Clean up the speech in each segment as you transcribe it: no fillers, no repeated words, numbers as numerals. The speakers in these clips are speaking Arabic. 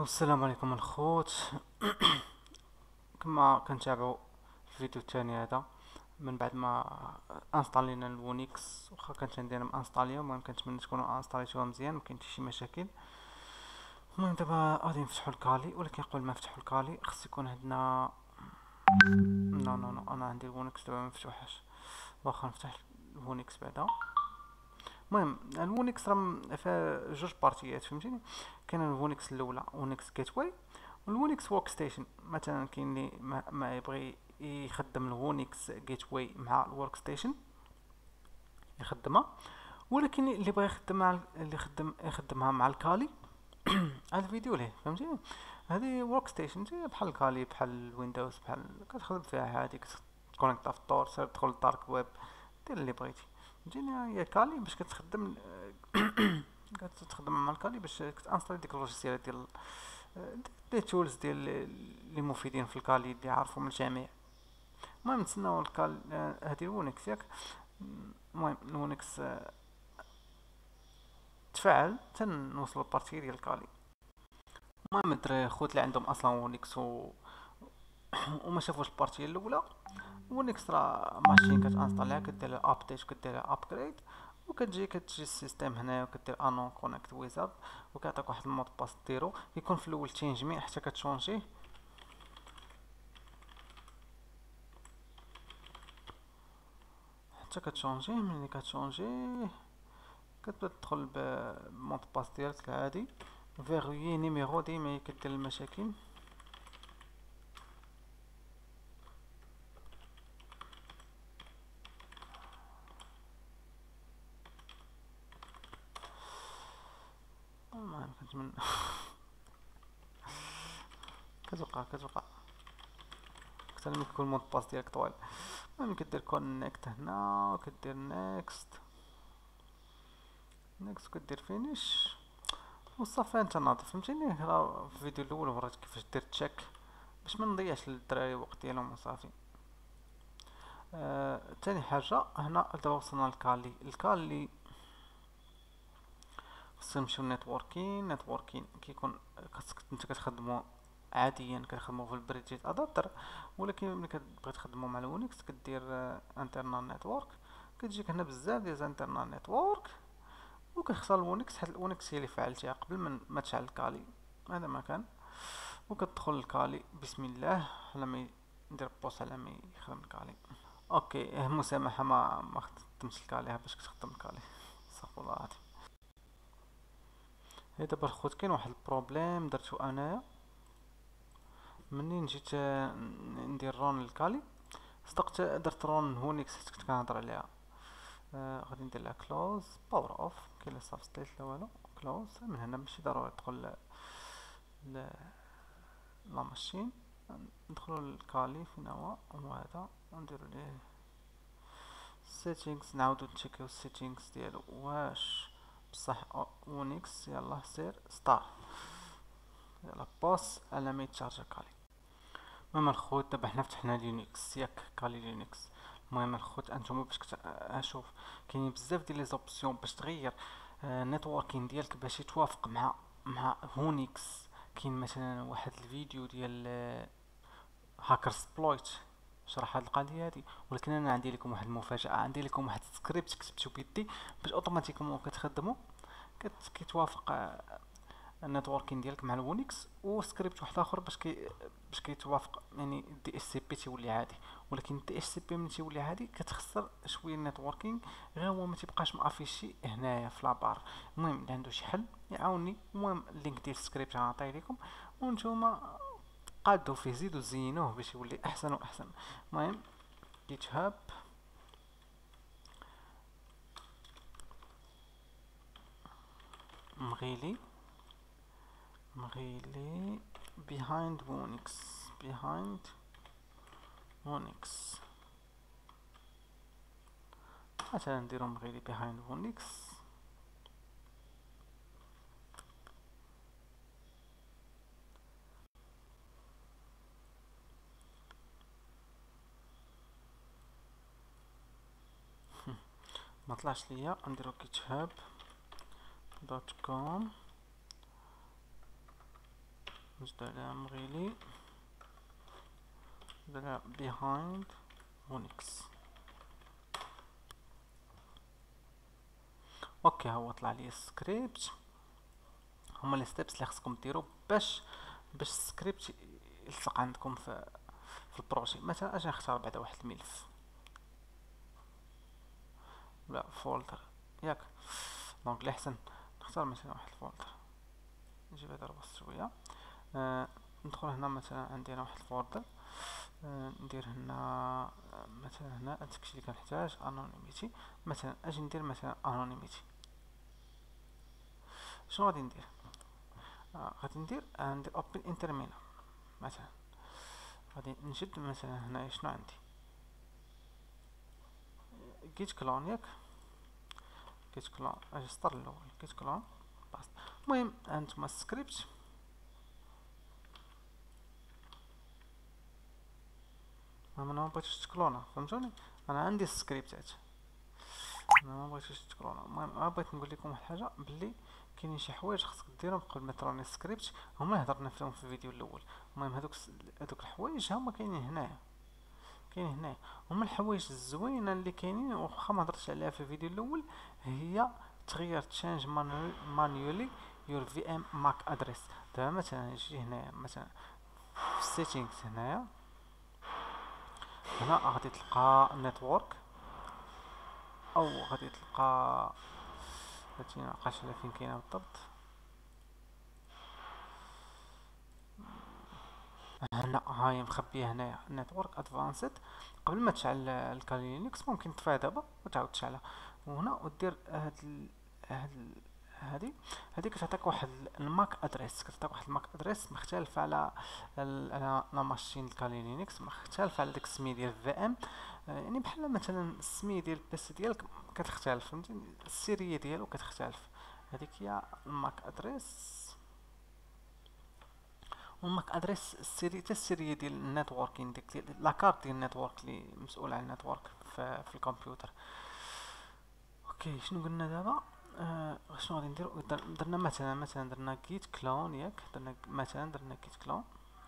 السلام عليكم الخوت. كما كنتابعوا الفيديو الثاني هذا من بعد ما انستالينا الونيكس، واخا كانت عندنا مانستاليا. المهم كنتمنى تكونوا انستاليتوها مزيان، مكاين شي مشاكل. المهم دابا غادي نفتحوا الكالي، ولكن قبل ما نفتحوا الكالي خص يكون عندنا نو انا عندي الونيكس دابا مفتوحاش. واخا نفتح الونيكس بعدا. المهم الونيكس راه فيها جوج بارتيات، فهمتيني؟ كاين الونيكس الاولى ونيكس جيت واي، والونيكس ورك ستيشن. مثلا كاين اللي ما يبغي يخدم الونيكس جيت واي مع الورك ستيشن يخدمها، ولكن اللي بغى يخدم مع اللي يخدمها مع الكالي هذا الفيديو ليه، فهمتيني؟ هذه ورك ستيشن زي بحال الكالي، بحال الويندوز، بحال كتخدم فيها عادي. كتكونيكتا في الدور، سير تدخل الدارك ويب، دير اللي بغيتي. فهمتيني؟ هي كالي باش كتخدم كتخدم مع الكالي باش كتانستالي ديك اللوجيسيال ديال دي تولز ديال اللي مفيدين في الكالي اللي عارفهم الجميع. المهم نتسناو الكال هادي الونكس ياك. المهم الونكس تفعل تنوصلوا للبارتي ديال الكالي. المهم الدراري خوت اللي عندهم اصلا ونكس وما شافوش البارتيه الاولى، ونكس راه ماشين كتانستاليها، كدير لها ابديت وكدير لها ابجريد، كتجي السيستيم هنايا وكدير انون كونيكت ويزارد، وكيعطيك واحد المود باس ديرو. يكون في الاول تشينج مي حتى كتشونجيه، ملي كتشونجيه كتبدا تدخل بمود باس ديالك العادي. فيغويي نيميرو ديما كدير المشاكل. المهم كنتمنى كتوقع اكثر من يكون المود باس ديالك طويل. المهم كدير كونيكت هنا وكدير نيكست وكدير فينيش وصافي انت ناضي. فهمتيني؟ راه في الفيديو الاول وريت كيفاش دير تشيك باش ما نضيعش للدراري الوقت ديالهم وصافي. تاني حاجه هنا دابا وصلنا الكالي خصنا نمشيو نيتوركين كيكون خاصك انت كتخدمو عاديا، كنخدمو في البريدجيت ادابتر، ولكن ملي كتبغي تخدمو مع الونكس كدير انترنال نيتورك. كتجيك هنا بزاف ديال انترنال نيتورك، وكتختار الونكس حيت الونكس هي اللي فعلتيها قبل ما تشعل الكالي. هذا ما كان. وكتدخل الكالي بسم الله على ما ندير بوس على ما يخدم الكالي. اوكي مسامحه ما خدمتش الكالي باش كتخدم الكالي. استغفر الله العظيم. هي دابا الخوت كاين واحد البروبليم درتو انايا منين جيت ندير رون للكالي. صدقت درت رون هونيكس حيت كنت كنهضر عليها. غادي ندير لها كلوز باور اوف، كاين لا سابستيت لا والو. كلوز من هنا ماشي ضروري تدخل ل لا ماشين. ندخلو للكالي فين هو هذا، ونديرو ليه settings، نعاودو نتشيكيو السيتينغز ديالو واش بصح اونيكس. يلا سير ستار، يلا بوس على ما يتشارجا كالي. المهم الخوت دابا حنا فتحنا لينكس ياك، كالي لينكس. المهم الخوت انتم باش اشوف كاينين بزاف ديال لي زوبسيون باش تغير النيتوركين ديالك باش يتوافق مع هونيكس. كاين مثلا واحد الفيديو ديال هاكر سبلويت شرح هاد القضيه هادي، ولكن انا عندي لكم واحد المفاجاه. عندي لكم واحد السكريبت كتبتو بيدي باش اوتوماتيكمون كتخدمو كيتوافق النيتوركين ديالك مع الونكس. وسكريبت واحد اخر باش كيتوافق، يعني دي اس سي بي تيولي عادي. ولكن دي اس سي بي ملي تيولي عادي كتخسر شويه النيتوركينغ، غير هو ما تيبقاش مافيشي هنايا في لابار. المهم اللي عنده شي حل يعاوني. المهم اللينك ديال السكريبت غنعطيه لكم، وانتوما قادو فيه زيدو زينوه باش يولي احسن واحسن. المهم جيت هاب مغيلي behind Linux مثلا نديرو مغيلي behind Linux. ما طلعش ليا، نديرو github.com نزيدو عليها مغيلي، نزيدو عليها behind ونكس. اوكي ها هو طلع لي السكريبت. هما لي ستيبس اللي خصكم ديرو باش السكريبت يلصق عندكم في البروجي. مثلا اجي نختار بعدا واحد الملف ولا فولدر ياك، دونك اللي احسن نختار مثلا واحد الفولدر. نجي بعدا نربص شويه، ندخل هنا مثلا عندي هنا واحد الفولدر، ندير هنا مثلا هنا الداكشي اللي كنحتاج انونيميتي. مثلا اجي ندير مثلا انونيميتي. شنو غادي ندير؟ غادي ندير اوبن ان تيرمينال. مثلا غادي نشد مثلا هنا شنو عندي جيت كلون ياك، جيت كلون اجي السطر الاول جيت كلون باست. المهم هانتوما السكريبت انا ما بغيتش تكلونا، فهمتوني؟ انا عندي السكريبتات، انا ما بغيتش تكلونا. المهم بغيت نقول لكم واحد الحاجه، بلي كاينين شي حوايج خصك ديرهم قبل ما تروني السكريبت. هما هضرنا فيهم في الفيديو الاول. المهم هادوك الحوايج هما كاينين هنايا، كاين هنايا هما الحوايج الزوينه اللي كاينين، واخا ما هضرتش عليها في الفيديو الاول. هي تغير تشانج مانيولي يور في ام ماك ادريس. دابا مثلا نجي هنايا مثلا في السيتينغز، هنا غادي تلقى نيتورك، او غادي تلقى هادشي مابقاش على فين كاينه بالضبط. هنا هاي مخبيه هنايا نيتورك ادفانسد. قبل ما تشعل الكالي لينكس ممكن تطفيها دابا وتعاود تشعلها، وهنا ودير هاد هادي كتعطيك واحد الماك ادريس، كتعطيك واحد الماك ادريس مختلف على لا ماشين الكالي لينكس، مختلف على داك السميه ديال في ام. يعني بحال مثلا السميه ديال البيسي ديالك كتختلف، فهمتي؟ السيريه ديالو كتختلف. هذيك هي الماك ادريس. والماك ادريس السيري حتى السيريه ديال النيتوركين، ديك لاكارت ديال النيتورك اللي مسؤول على النيتورك في الكمبيوتر. اوكي شنو قلنا دابا؟ شنو غادي نديرو؟ درنا مثلا درنا جيت كلون ياك، درنا جيت كلون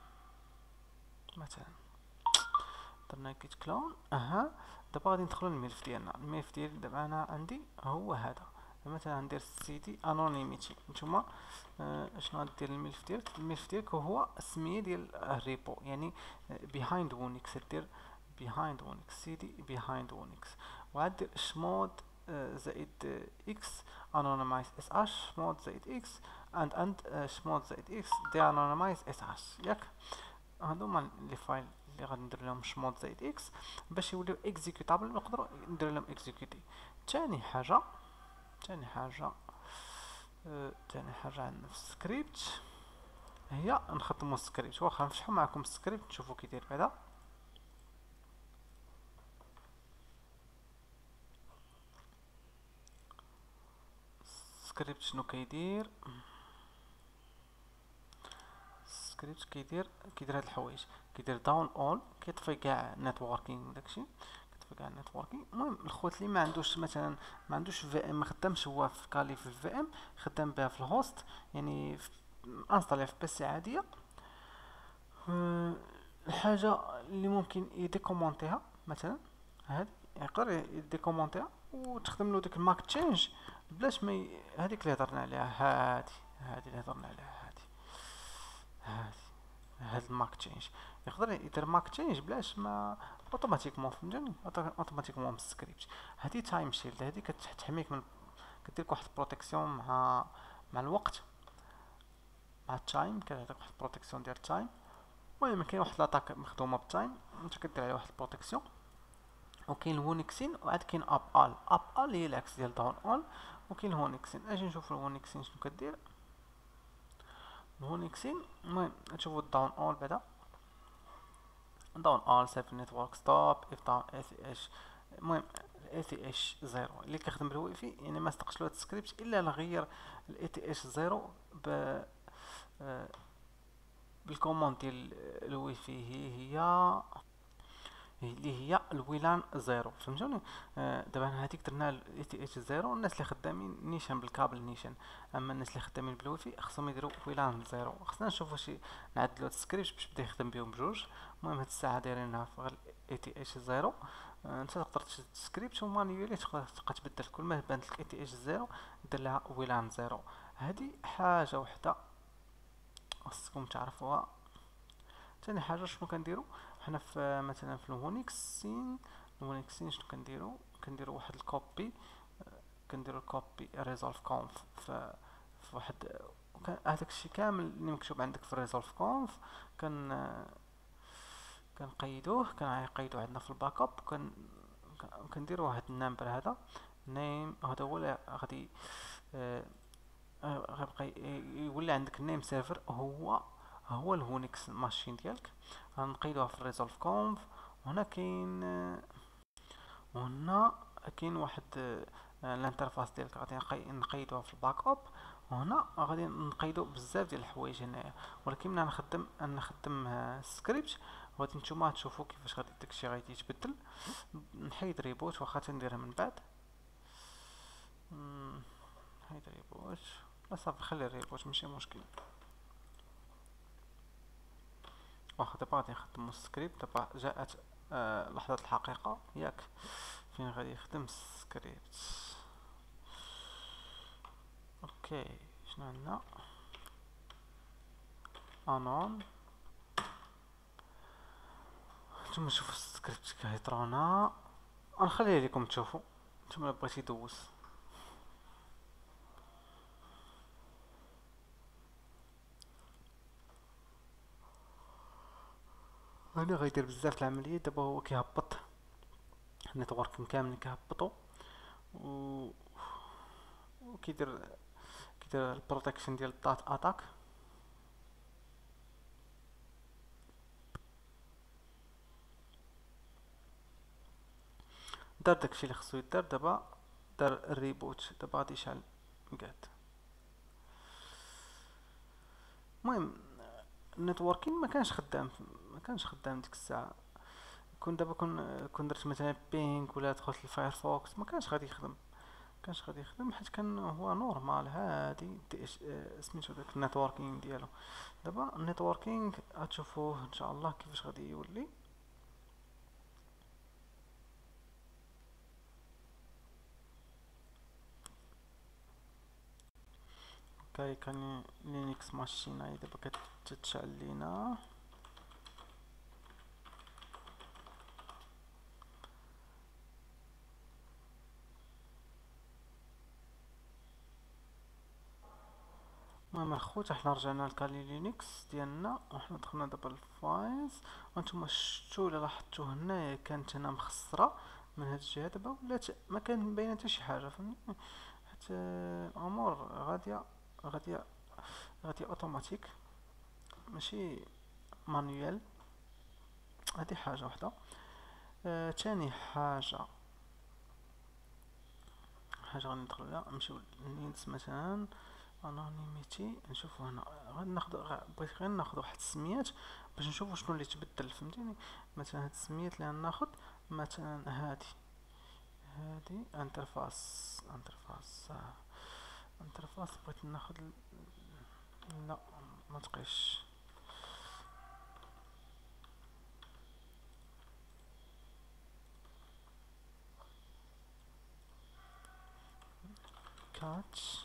مثلا، درنا جيت كلون. دابا غادي ندخلو للملف ديالنا. الملف ديالي دابا انا عندي هو هذا. مثلا ندير سيتي انونيميتي. نتوما شنو غدير الملف ديالك؟ الملف ديالك هو السميه ديال الريبو، يعني بيهايند وونكس. دير بيهايند وونكس سيدي بيهايند وونكس، وغادير شمود زائد اكس انونيمايز اس اش، شمود زائد اكس اند شمود زائد اكس دي انونيمايز اس اش ياك. هادوما لي فايل اللي غادي ندير لهم شمود زائد اكس باش يوليو اكزيكوتابل، نقدروا ندير لهم اكزيكوتي. ثاني حاجه ثاني حاجه ثاني حاجه عندنا في السكريبت هي نخدموا السكريبت. واخا نفتحوا معكم السكريبت نشوفوا كي داير بعدا. السكريبت شنو كيدير؟ السكريبت كيدير هاد الحوايج، كيدير داون اول، كيطفي كاع نيتوركينغ داكشي، كيطفي كاع نيتوركينغ. المهم الخوت اللي ما عندوش مثلا ما عندوش في ام، ما خدامش هو في كالي في الفي ام، خدام بها في الهوست، يعني انستالي في بيسي عاديه. الحاجه اللي ممكن يديكومونتيها مثلا هادي، يقدر يديكومونتيها وتخدم له ديك الماك تشينج بلاش ما هذيك اللي هضرنا عليها. هادي اللي هضرنا عليها، هادي هاد الماك تشينج. يقدر يدير ماك تشينج بلاش ما اوتوماتيكمون، فهمتوني؟ اوتوماتيكمون بالسكريبت. هادي تايم شيلد، هادي كتحميك من، كديرلك واحد البروتيكسيون مع الوقت، مع التايم، كتعطيك واحد البروتيكسيون ديال التايم. المهم كاين واحد لاطاك مخدومه بالتايم، انت كدير عليه واحد البروتيكسيون. وكاين الهونيكسين، وعاد كاين اب ال هي العكس ديال داون اول. وكاين الهونيكسين. اجي نشوف الهونيكسين شنو كدير. الهونيكسين المهم نشوفو الداون اول بعدا. داون اول سيف نيتورك ستوب اف داون اي سي اش. المهم الاي تي اش زيرو اللي كيخدم بالواي فاي، يعني ما استقش له هاد السكريبت الا نغير الاي تي اش زيرو بالكوموند ديال الواي فاي. هي اللي هي الويلان زيرو، فهمتوني؟ دابا هذيك درنا الاي تي اتش زيرو، الناس اللي خدامين نيشان بالكابل نيشان، اما الناس اللي خدامين بالويفي خصهم يديروا ويلان زيرو. خصنا نشوفوا شي نعدلوا هاد السكريبت باش بدا يخدم بهم بجوج. المهم هاد الساعه دايرينها في غير اي تي اتش زيرو. انت تقدر تشد السكريبت ومانيولي تبقى تبدل كل ما بانت لك اي تي اتش زيرو دير لها ويلان زيرو. هادي حاجه وحده خصكم تعرفوها. تاني حاجه شنو كنديرو حنا في مثلا في الهونيكسين، الهونيكسين شنو كنديرو؟ كنديرو واحد الكوبي، كنديرو الكوبي ريزولف كونف في واحد هذاك الشيء كامل اللي مكتوب عندك في الريزولف كونف كان كنقيدوه، كنقيدوه عندنا في الباك اب، كنديرو واحد النمبر هذا نيم، هذا هو اللي غادي آه، غيبقى يولي عندك النيم سيرفر هو الهونيكس ماشين ديالك. غنقيدوها في الريزولف كونف. وهنا كاين وهنا كاين واحد الانترفاس ديالك غادي نقيدوها في الباك اب. وهنا غادي نقيدو بزاف ديال الحوايج هنايا، ولكن ملي نخدم السكريبت غادي نتوما تشوفوا كيفاش غادي داكشي غادي يتبدل. نحيد ريبوت واخا تنديرها من بعد. نحيد ريبوت، لا صافي خلي الريبوت ماشي مشكل. واخا دابا غادي نخدمو السكريبت. دابا جاءت لحظة الحقيقة ياك فين غادي يخدم السكريبت. اوكي شنو عندنا؟ انون. نتوما شوفوا السكريبت كيهضرونا، غنخليه لكم تشوفوا. نتوما بغيتي دوز انا غيدير بزاف العملية. دابا هو كيهبط النيتورك كامل كيهبطو و كيدير البروتكشن ديال الدات اتاك. دار داكشي اللي خصو يدار. دابا دار الريبوت، دابا غادي يشعل مقاد. المهم النيتوركين ما كانش خدام ديك الساعه. كون دابا كون درت مثلا بينغ ولا دخلت للفايرفوكس ما كانش غادي يخدم حيت كان هو نورمال هادي سميتو داك النيتوركينغ ديالو. دابا النيتوركينغ غتشوفوه ان شاء الله كيفاش غادي يولي. كان لينكس ماشين هاي دابا كتشعل لينا. المهم الخوت حنا رجعنا لكالي لينكس ديالنا وحنا دخلنا دابا الفايلز. وانتم شفتوا الا لاحظتوا هنايا كانت هنا مخسره من هاد الجهه، دابا ولات ما كان مبينه حتى شي حاجه، فهمتني؟ حيت الامور غاديه غاديه اوتوماتيك ماشي مانيوال. هادي حاجه وحده. تاني حاجه غادي ندخلو لها نمشيو للنيدز مثلا انونيميتي. نشوفو هنا غادي بغيت غير ناخد واحد السميات باش نشوفو شنو اللي تبدل، فهمتيني؟ مثلا هاد السميات اللي غناخد مثلا هادي انترفاس بغيت ناخد لا ما تقيش. كاتش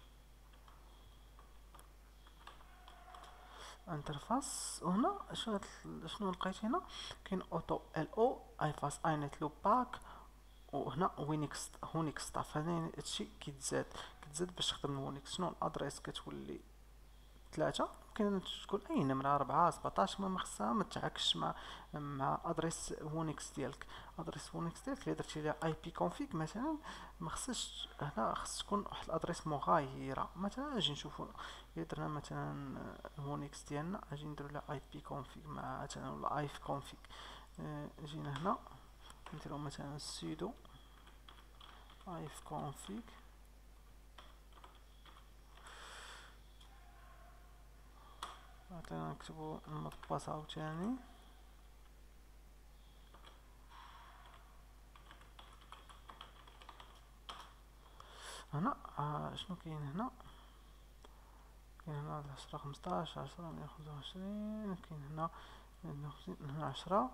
انترفاس. وهنا شنو لقيت هنا؟ كاين اوتو ال او اي فاس اي نت لوب باك. وهنا وينكس هونيكس ستاف. هذا هادشي كيتزاد باش تخدم الهونيكس. شنو الادريس؟ كتولي 3. ممكن تكون اي نمرة 4 17. ما خصها ما تعكسش مع ادريس هونيكس ديالك. ادريس هونيكس ديالك الا درتي ليها اي بي كونفيغ مثلا ما خصش هنا، خص تكون واحد الادريس مغايره. مثلا اجي نشوفو الا درنا مثلا هونيكس ديالنا اجي نديرو لها اي بي كونفيغ مع مثلا ولا ايف كونفيغ. جينا هنا نديرو مثلا سيدو ايف كونفيغ. مثلا نكتبو المود باس عاوتاني هنا شنو كاين هنا؟ كاين هنا 10 15 10 125، كاين هنا 150 هنا 10.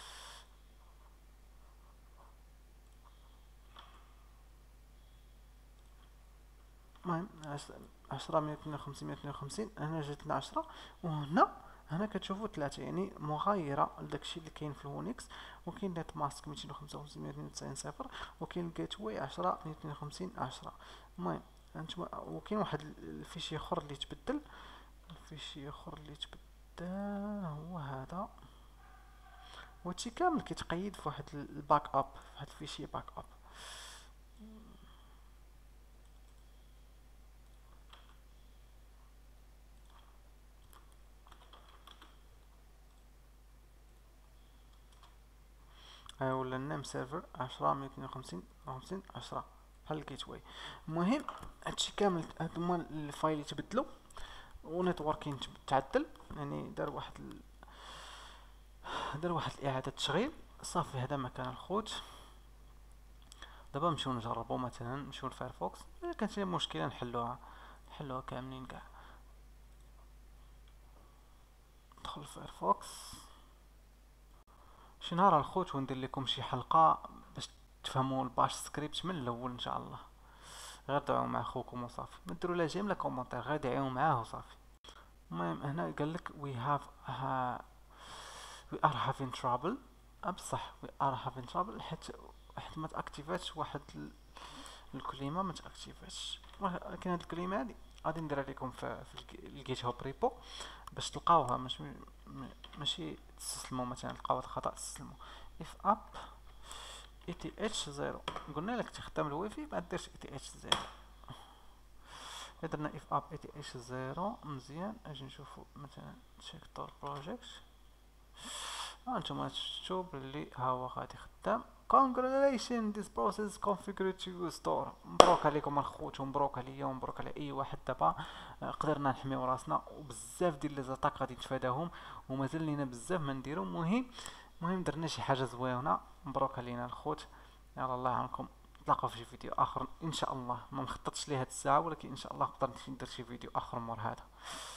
المهم 10 152 152 هنا جات لنا 10. وهنا كتشوفوا ثلاثة، يعني مغايرة لداكشي اللي كاين في الونكس. وكاين نت ماسك 255 192 صفر، وكاين الجيت واي 10 152 10. المهم هانتوما، وكاين واحد الفيشي اخر اللي تبدل. الفيشي اخر اللي تبدل هو هذا، وهادشي كامل كيتقيد في واحد الباك اب، في واحد الفيشي باك اب. ولا النيم سيرفر 10 152 150 10 بحال الجيت واي. المهم هادشي كامل هادو هما الفايل يتبدلوا، ونيتوركين تعدل، يعني دار واحد اعاده تشغيل صافي. هذا مكان الخوت. دابا نمشيو نجربو، مثلا نمشيو لفايرفوكس، الا كانت شي مشكله نحلوها كاملين كاع. ندخل لفايرفوكس شي نهار الخوت وندير لكم شي حلقه باش تفهموا الباش سكريبت من الاول ان شاء الله. غير دعوا مع خوكم وصافي، ما ديروا لا جيم لا كومونتير، غير دعيو معاه وصافي. المهم هنا قالك we are having trouble. بصح we are having trouble حيت ما تاكتيفاتش واحد الكلمه، ما تاكتيفاتش. لكن هاد الكلمه هادي غادي نديرها لكم في الجيت هاب ريبو باش تلقاوها، ماشي تستسلموا مثلا تلقاو خطا تستسلموا. اف اب اي تي اتش 0، قلنا لك تخدم الواي فاي ما ديرش اي تي اتش 0. درنا اف اب اي تي اتش 0 مزيان. اجي نشوفو مثلا تشيك تور بروجيكت، هانتوما شفتو بلي ها هو غادي خدام. congratulations this process configured to store. مبروك عليكم الخوت، ومبروك عليا، ومبروك على اي واحد. دابا قدرنا نحميو راسنا، وبزاف ديال لي زاتاك غادي نتفاداهم، ومازال لينا بزاف ما نديرو. المهم درنا شي حاجه زوينه، مبروك علينا الخوت. يلا الله يعاونكم، نتلاقاو في شي فيديو اخر ان شاء الله. ما مخططش ليه هاد الساعه، ولكن ان شاء الله نقدر ندير شي فيديو اخر مور هذا.